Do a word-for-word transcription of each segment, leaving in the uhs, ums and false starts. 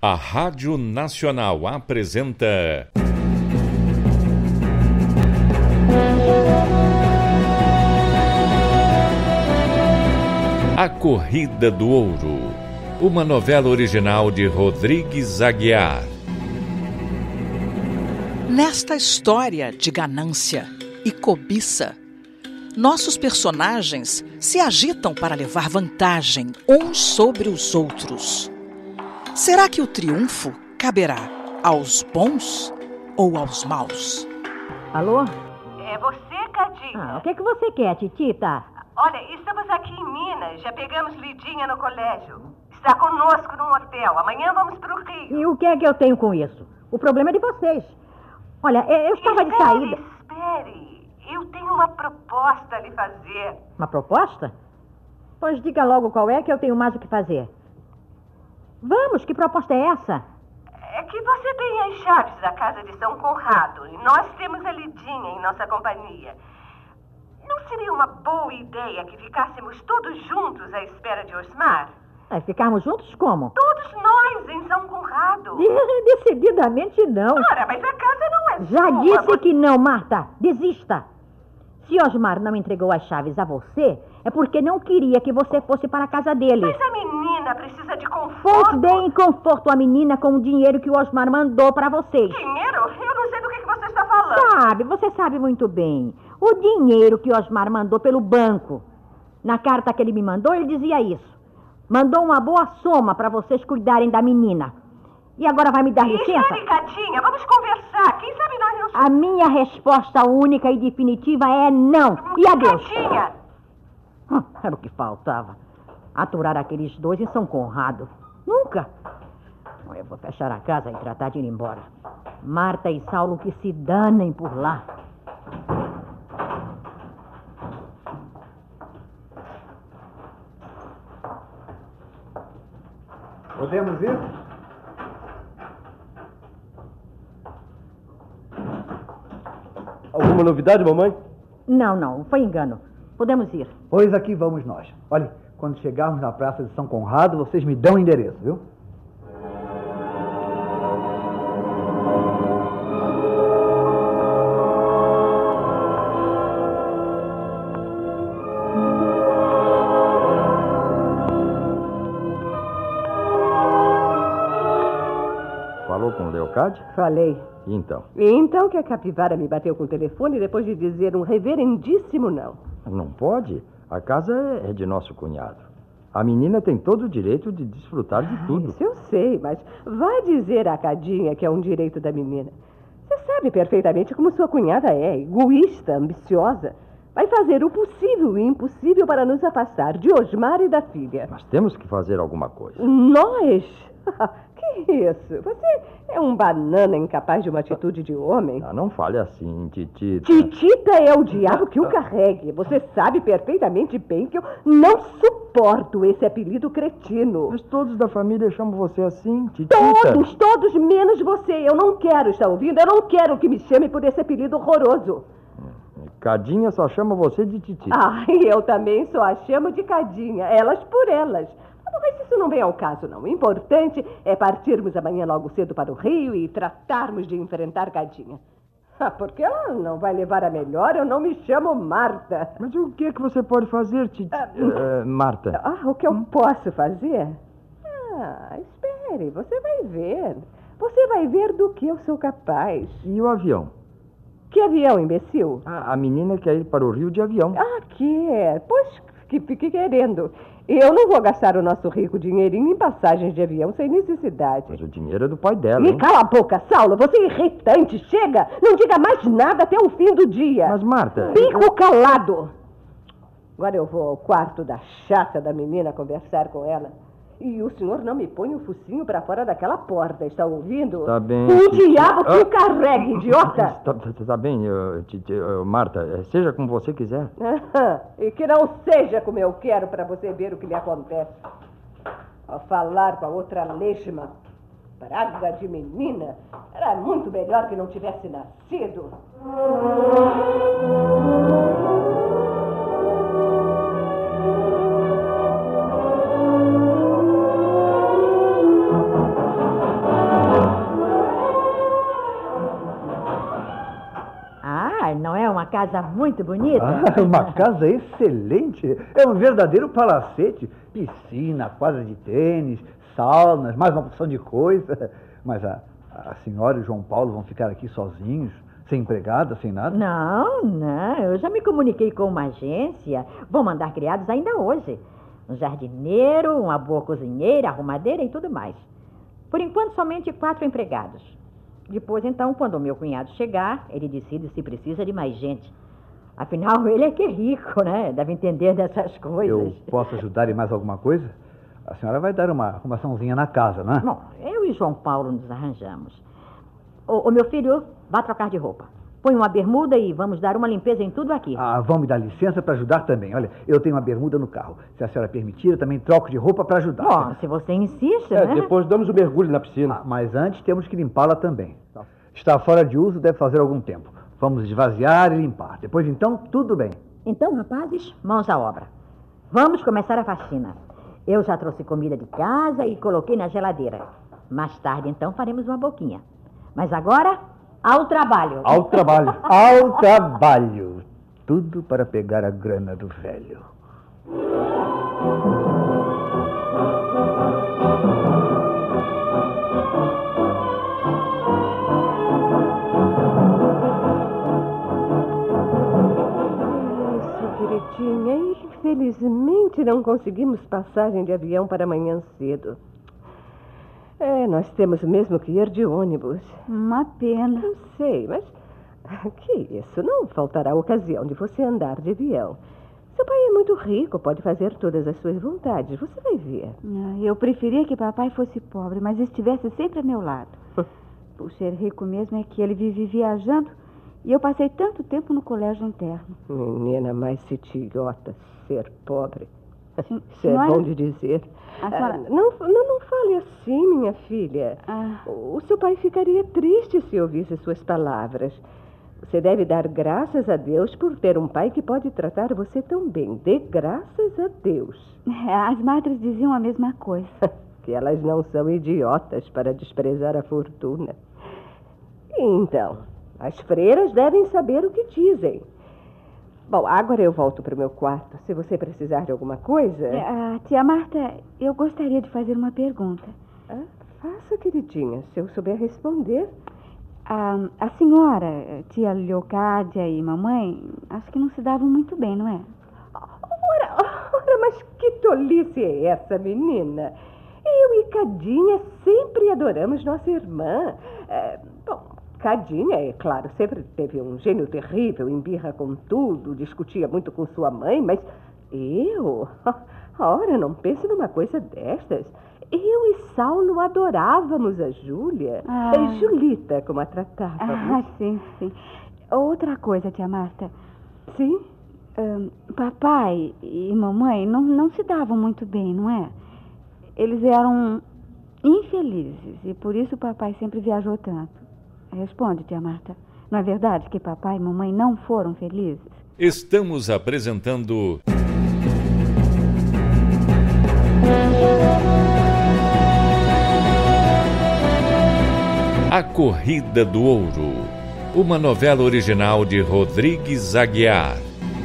A Rádio Nacional apresenta... A Corrida do Ouro, uma novela original de Rodrigues Aguiar. Nesta história de ganância e cobiça, nossos personagens se agitam para levar vantagem uns sobre os outros. Será que o triunfo caberá aos bons ou aos maus? Alô? É você, Cadinha? Ah, o que é que você quer, Titita? Olha, estamos aqui em Minas. Já pegamos Lidinha no colégio. Está conosco num hotel. Amanhã vamos para o Rio. E o que é que eu tenho com isso? O problema é de vocês. Olha, eu estava espere, de saída... Espere, eu tenho uma proposta a lhe fazer. Uma proposta? Pois diga logo qual é, que eu tenho mais o que fazer. Vamos, que proposta é essa? É que você tem as chaves da casa de São Conrado e nós temos a Lidinha em nossa companhia. Não seria uma boa ideia que ficássemos todos juntos à espera de Osmar? É, ficarmos juntos como? Todos nós em São Conrado. Decididamente não. Ora, mas a casa não é Já sua. disse você... que não, Marta. Desista. Se Osmar não entregou as chaves a você, é porque não queria que você fosse para a casa dele. Mas a menina precisa de conforto. Pois deem conforto à menina com o dinheiro que o Osmar mandou para vocês. Dinheiro? Eu não sei do que que você está falando. Sabe, você sabe muito bem. O dinheiro que o Osmar mandou pelo banco. Na carta que ele me mandou, ele dizia isso. Mandou uma boa soma para vocês cuidarem da menina. E agora vai me dar licença? Espere, Cadinha, vamos conversar. Quem sabe nós não... A minha resposta única e definitiva é não. E adeus. Cadinha! Hum, era o que faltava. Aturar aqueles dois em São Conrado. Nunca. Eu vou fechar a casa e tratar de ir embora. Marta e Saulo que se danem por lá. Podemos ir? Alguma novidade, mamãe? Não, não, foi engano. Podemos ir. Pois aqui vamos nós. Olha, quando chegarmos na Praça de São Conrado, vocês me dão o endereço, viu? Falou com o Leocádio? Falei. E então? E então que a capivara me bateu com o telefone depois de dizer um reverendíssimo não. Não pode. A casa é de nosso cunhado. A menina tem todo o direito de desfrutar de tudo. Isso eu sei, mas vai dizer à Cadinha que é um direito da menina. Você sabe perfeitamente como sua cunhada é, egoísta, ambiciosa. Vai fazer o possível e o impossível para nos afastar de Osmar e da filha. Mas temos que fazer alguma coisa. Nós? Que isso? Você é um banana incapaz de uma atitude de homem. Ah, não fale assim, Titita. Titita é o diabo que o carregue. Você sabe perfeitamente bem que eu não suporto esse apelido cretino. Mas todos da família chamam você assim, Titita. Todos, todos menos você. Eu não quero, está ouvindo? Eu não quero que me chame por esse apelido horroroso. Cadinha só chama você de Titita. Ah, eu também só a chamo de Cadinha. Elas por elas. Mas isso não vem ao caso, não. O importante é partirmos amanhã logo cedo para o Rio e tratarmos de enfrentar Cadinha. Ah, porque ela não vai levar a melhor, eu não me chamo Marta. Mas o que é que você pode fazer, Titi... Ah, uh, Marta? Ah, o que eu posso fazer? Ah, espere, você vai ver. Você vai ver do que eu sou capaz. E o avião? Que avião, imbecil? Ah, a menina quer ir para o Rio de avião. Ah, quer? Pois que fique querendo. Eu não vou gastar o nosso rico dinheirinho em passagens de avião sem necessidade. Mas o dinheiro é do pai dela, E hein? cala a boca, Saulo. Você é irritante. Chega. Não diga mais nada até o fim do dia. Mas, Marta... Fico calado. Agora eu vou ao quarto da chata da menina conversar com ela. E o senhor não me põe o focinho para fora daquela porta, está ouvindo? Tá bem. O Titi. diabo que Ah. o carregue, idiota. Tá, tá, tá bem, uh, Titi, uh, Marta, seja como você quiser. E que não seja como eu quero para você ver o que lhe acontece. Ao falar com a outra lesma, praga de menina, era muito melhor que não tivesse nascido. casa muito bonita. Ah, uma casa excelente. É um verdadeiro palacete. Piscina, quadra de tênis, saunas, mais uma porção de coisa. Mas a, a senhora e o João Paulo vão ficar aqui sozinhos, sem empregada, sem nada? Não, não. Eu já me comuniquei com uma agência. Vou mandar criados ainda hoje. Um jardineiro, uma boa cozinheira, arrumadeira e tudo mais. Por enquanto, somente quatro empregados. Depois, então, quando o meu cunhado chegar, ele decide se precisa de mais gente. Afinal, ele é que é rico, né? Deve entender dessas coisas. Eu posso ajudar em mais alguma coisa? A senhora vai dar uma arrumaçãozinha na casa, não é? Bom, eu e João Paulo nos arranjamos. Ô, ô, meu filho, vá trocar de roupa. Põe uma bermuda e vamos dar uma limpeza em tudo aqui. Ah, vão me dar licença para ajudar também. Olha, eu tenho uma bermuda no carro. Se a senhora permitir, eu também troco de roupa para ajudar. Bom, se você insiste, É, né? depois damos o mergulho na piscina. Ah, mas antes temos que limpá-la também. Está fora de uso, deve fazer algum tempo. Vamos esvaziar e limpar. Depois, então, tudo bem. Então, rapazes, mãos à obra. Vamos começar a faxina. Eu já trouxe comida de casa e coloquei na geladeira. Mais tarde, então, faremos uma boquinha. Mas agora, ao trabalho. Ao trabalho. Ao trabalho. Tudo para pegar a grana do velho. Isso, queridinha. Infelizmente não conseguimos passagem de avião para amanhã cedo. É, nós temos mesmo que ir de ônibus. Uma pena. Eu sei, mas que isso? Não faltará ocasião de você andar de avião. Seu pai é muito rico, pode fazer todas as suas vontades. Você vai ver. Eu preferia que papai fosse pobre, mas estivesse sempre a meu lado. Por ser rico mesmo é que ele vive viajando e eu passei tanto tempo no colégio interno. Menina mais idiota, ser pobre. Sim, Isso é senhora... bom de dizer. A senhora... Ah, não, não, não fale assim, minha filha. Ah. O seu pai ficaria triste se ouvisse suas palavras. Você deve dar graças a Deus por ter um pai que pode tratar você tão bem. Dê graças a Deus. As madres diziam a mesma coisa. Que elas não são idiotas para desprezar a fortuna. Então, as freiras devem saber o que dizem. Bom, agora eu volto para o meu quarto. Se você precisar de alguma coisa... Ah, tia Marta, eu gostaria de fazer uma pergunta. Ah, faça, queridinha, se eu souber responder. Ah, a senhora, tia Leocádia e mamãe, acho que não se davam muito bem, não é? Ora, ora, mas que tolice é essa, menina? Eu e Cadinha sempre adoramos nossa irmã. É, bom, Cadinha, é claro, sempre teve um gênio terrível, embirra com tudo, discutia muito com sua mãe, mas eu... Ora, não pense numa coisa destas. Eu e Saulo adorávamos a Júlia. Ah. É Julita, como a tratávamos. Ah, sim, sim. Outra coisa, tia Marta. Sim? Um, papai e mamãe não, não se davam muito bem, não é? Eles eram infelizes e por isso o papai sempre viajou tanto. Responde, tia Marta. Não é verdade que papai e mamãe não foram felizes? Estamos apresentando... A Corrida do Ouro, uma novela original de Rodrigues Aguiar.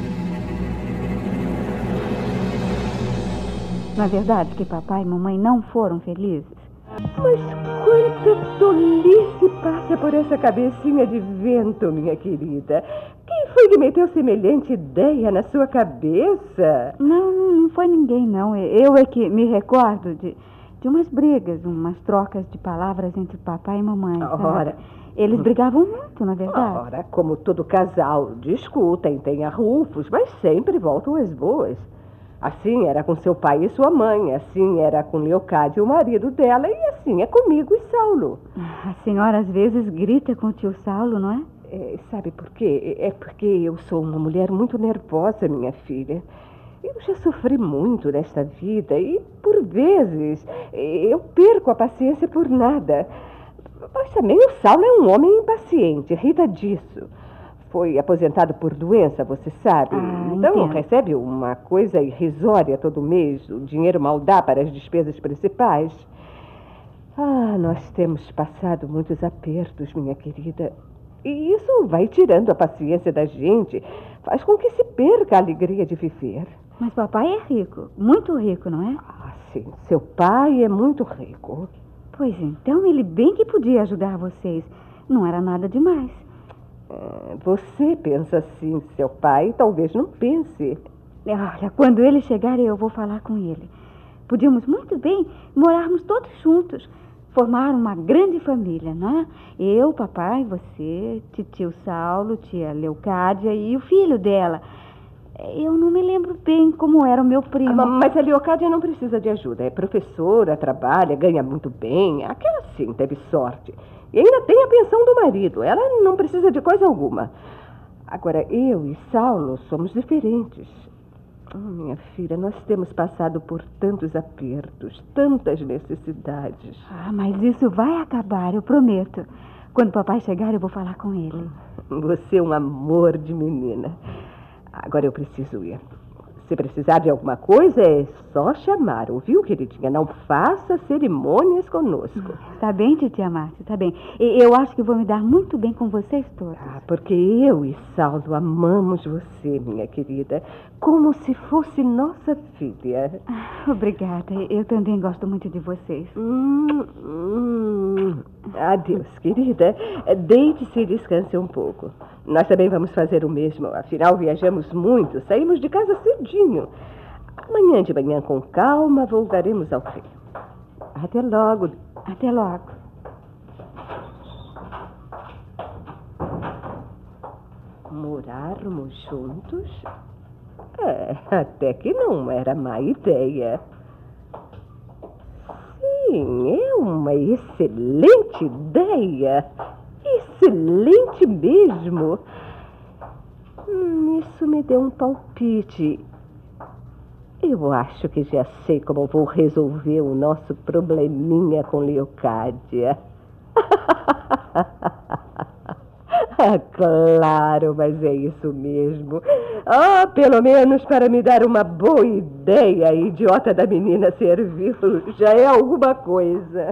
Não é verdade que papai e mamãe não foram felizes? Mas quanta tolice passa por essa cabecinha de vento, minha querida. Quem foi que meteu semelhante ideia na sua cabeça? Não, não foi ninguém, não. Eu é que me recordo de... de umas brigas, umas trocas de palavras entre papai e mamãe. Ora. Eles brigavam muito, na verdade. Ora, como todo casal, discutem, têm arrufos, mas sempre voltam às boas. Assim era com seu pai e sua mãe, assim era com Leocádia, o marido dela, e assim é comigo e Saulo. A senhora às vezes grita com o tio Saulo, não é? É, sabe por quê? É porque eu sou uma mulher muito nervosa, minha filha. Eu já sofri muito nesta vida e, por vezes, eu perco a paciência por nada. Mas também o Saulo é um homem impaciente, irrita disso. Foi aposentado por doença, você sabe. Ah, então entendo. recebe uma coisa irrisória todo mês. O dinheiro mal dá para as despesas principais. Ah, nós temos passado muitos apertos, minha querida. E isso vai tirando a paciência da gente, faz com que se perca a alegria de viver. Mas papai é rico, muito rico, não é? Ah, sim, seu pai é muito rico. Pois então, ele bem que podia ajudar vocês. Não era nada demais. É, você pensa assim, seu pai talvez não pense. Olha, quando ele chegar, eu vou falar com ele. Podíamos muito bem morarmos todos juntos, formar uma grande família, não é? Eu, papai, você, titio Saulo, tia Leocádia e o filho dela. Eu não me lembro bem como era o meu primo. Ah, mas a Leocádia não precisa de ajuda. É professora, trabalha, ganha muito bem. Aquela sim teve sorte. E ainda tem a pensão do marido. Ela não precisa de coisa alguma. Agora, eu e Saulo somos diferentes. Oh, minha filha, nós temos passado por tantos apertos, tantas necessidades. Ah, mas isso vai acabar, eu prometo. Quando papai chegar, eu vou falar com ele. Você é um amor de menina. Agora eu preciso ir. Se precisar de alguma coisa, é só chamar, ouviu, queridinha? Não faça cerimônias conosco. Tá bem, titia Márcia, tá bem. E eu acho que vou me dar muito bem com vocês todos. Ah, porque eu e Saulo amamos você, minha querida, como se fosse nossa filha. Ah, obrigada, eu também gosto muito de vocês. Hum, hum. Adeus, querida. Deite-se e descanse um pouco. Nós também vamos fazer o mesmo. Afinal, viajamos muito, saímos de casa cedinho. Amanhã de manhã, com calma, voltaremos ao Rio. Até logo. Até logo. Morarmos juntos? É, até que não era má ideia. Sim, é uma excelente ideia. Excelente mesmo. Hum, isso me deu um palpite. Eu acho que já sei como vou resolver o nosso probleminha com Leocádia. Ah, claro, mas é isso mesmo. Ah, pelo menos para me dar uma boa ideia, a idiota da menina servi-lo já é alguma coisa.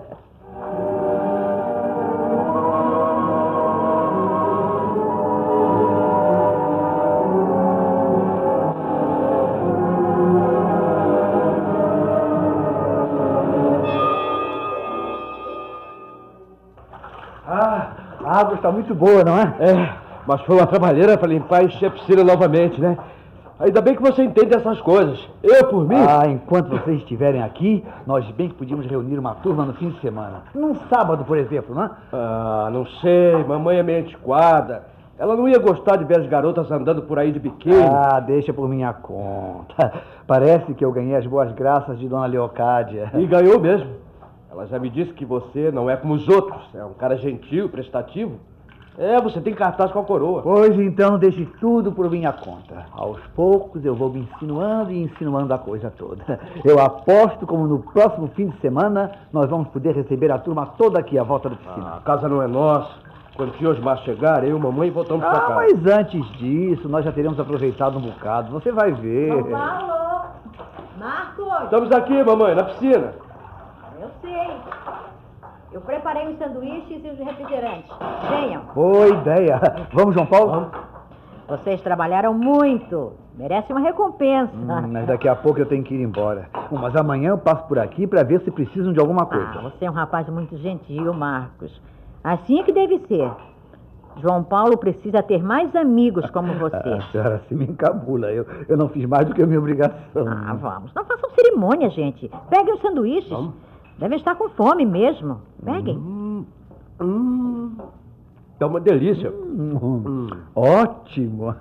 A água está muito boa, não é? É, mas foi uma trabalheira para limpar e encher a piscina novamente, né? Ainda bem que você entende essas coisas. Eu, por mim... Ah, enquanto vocês estiverem aqui, nós bem que podíamos reunir uma turma no fim de semana. Num sábado, por exemplo, não é? Ah, não sei. Mamãe é meio antiquada. Ela não ia gostar de ver as garotas andando por aí de biquíni. Ah, deixa por minha conta. Parece que eu ganhei as boas graças de Dona Leocádia. E ganhou mesmo. Ela já me disse que você não é como os outros. É um cara gentil, prestativo. É, você tem cartaz com a coroa. Pois então, deixe tudo por minha conta. Aos poucos eu vou me insinuando e insinuando a coisa toda. Eu aposto como no próximo fim de semana nós vamos poder receber a turma toda aqui à volta da piscina. Ah, a casa não é nossa. Quando o tio Osmar chegar, eu e mamãe voltamos ah, pra casa. Mas antes disso, nós já teremos aproveitado um bocado. Você vai ver. Paulo! Marcos! Estamos aqui, mamãe, na piscina. Eu sei. Eu preparei os sanduíches e os refrigerantes. Venham. Boa ideia. Vamos, João Paulo? Vamos. Vocês trabalharam muito. Merece uma recompensa. Hum, mas daqui a pouco eu tenho que ir embora. Bom, mas amanhã eu passo por aqui para ver se precisam de alguma coisa. Ah, você é um rapaz muito gentil, Marcos. Assim é que deve ser. João Paulo precisa ter mais amigos como você. A senhora se me encabula. Eu, eu não fiz mais do que a minha obrigação. Ah, vamos. Não façam cerimônia, gente. Peguem os sanduíches. Vamos. Devem estar com fome mesmo. Peguem. Hum, hum, é uma delícia. Hum, hum. Ótimo.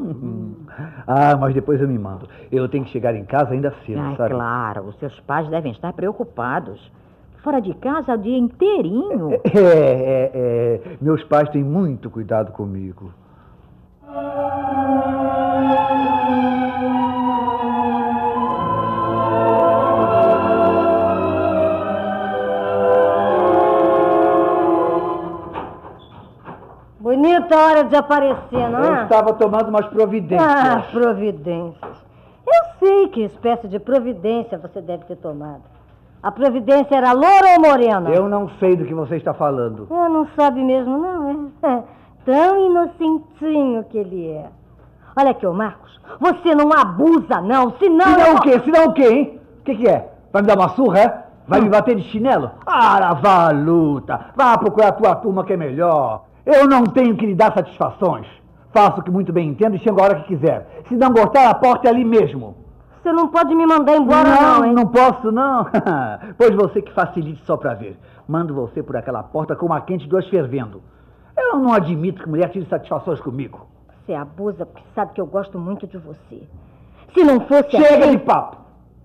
Ah, mas depois eu me mando. Eu tenho que chegar em casa ainda cedo, Ai, sabe? Claro, os seus pais devem estar preocupados. Fora de casa o dia inteirinho. É, é, é. Meus pais têm muito cuidado comigo. Bonita hora de aparecer, não é? Eu estava tomando umas providências. Ah, providências. Eu sei que espécie de providência você deve ter tomado. A providência era loura ou morena? Eu não sei do que você está falando. É, não sabe mesmo, não, é? tão inocentinho que ele é. Olha aqui, ô Marcos, você não abusa, não, senão... Senão eu... o quê? Senão o quê, hein? O que que é? Vai me dar uma surra, é? Vai me bater de chinelo? Ah, vá à luta. Vá procurar a tua turma que é melhor. Eu não tenho que lhe dar satisfações. Faço o que muito bem entendo e chego a hora que quiser. Se não gostar, a porta é ali mesmo. Você não pode me mandar embora, não, Não, hein? não posso, não. Pois você que facilite só pra ver. Mando você por aquela porta com uma quente e duas fervendo. Eu não admito que mulher tire satisfações comigo. Você abusa porque sabe que eu gosto muito de você. Se não fosse Chega assim... de papo.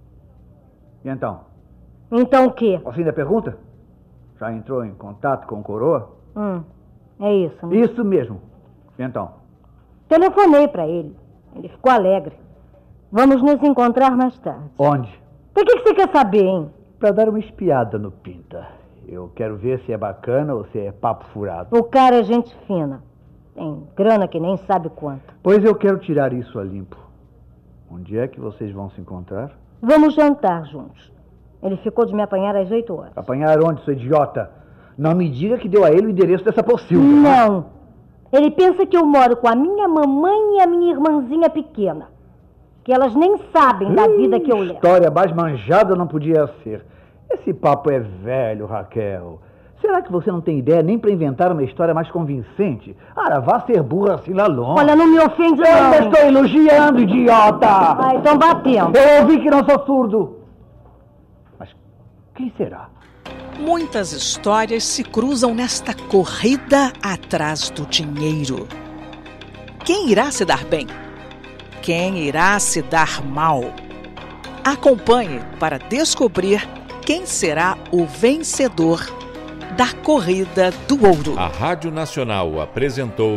E então? Então o quê? Ao fim da pergunta? Já entrou em contato com o coroa? Hum, é isso, né? Isso mesmo. E então? Telefonei pra ele. Ele ficou alegre. Vamos nos encontrar mais tarde. Onde? Por que que você quer saber, hein? Pra dar uma espiada no Pinta. Eu quero ver se é bacana ou se é papo furado. O cara é gente fina. Tem grana que nem sabe quanto. Pois eu quero tirar isso a limpo. Onde é que vocês vão se encontrar? Vamos jantar juntos. Ele ficou de me apanhar às oito horas. Apanhar onde, seu idiota? Não me diga que deu a ele o endereço dessa pocilga. Não. Ele pensa que eu moro com a minha mamãe e a minha irmãzinha pequena. Que elas nem sabem da vida que eu levo. História mais manjada não podia ser. Esse papo é velho, Raquel. Será que você não tem ideia nem para inventar uma história mais convincente? Ah, vá ser burra assim lá longe. Olha, não me ofende, eu não. Eu estou elogiando, idiota. Ah, então batendo. Eu ouvi que não sou surdo. Mas quem será? Muitas histórias se cruzam nesta corrida atrás do dinheiro. Quem irá se dar bem? Quem irá se dar mal? Acompanhe para descobrir quem será o vencedor da Corrida do Ouro. A Rádio Nacional apresentou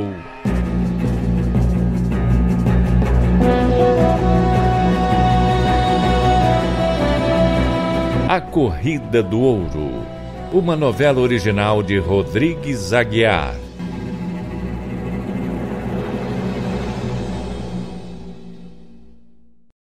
A Corrida do Ouro, uma novela original de Rodrigues Aguiar.